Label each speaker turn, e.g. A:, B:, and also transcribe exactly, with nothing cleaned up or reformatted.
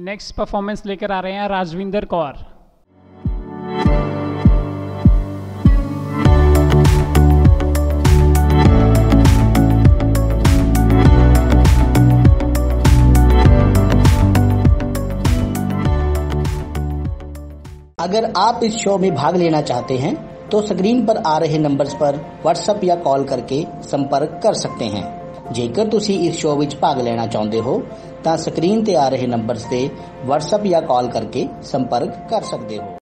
A: Next performance लेकर आ रहे हैं राजविंदर कौर।
B: अगर आप इस शो में भाग लेना चाहते हैं तो स्क्रीन पर आ रहे नंबर्स पर व्हाट्सएप या कॉल करके संपर्क कर सकते हैं। ਜੇਕਰ ਤੁਸੀਂ ਇਸ ਸ਼ੋਅ ਵਿੱਚ ਭਾਗ ਲੈਣਾ ਚਾਹੁੰਦੇ ਹੋ ਤਾਂ ਸਕਰੀਨ ਤੇ ਆ ਰਹੇ ਨੰਬਰਸ ਤੇ WhatsApp ਜਾਂ ਕਾਲ ਕਰਕੇ ਸੰਪਰਕ ਕਰ ਸਕਦੇ ਹੋ।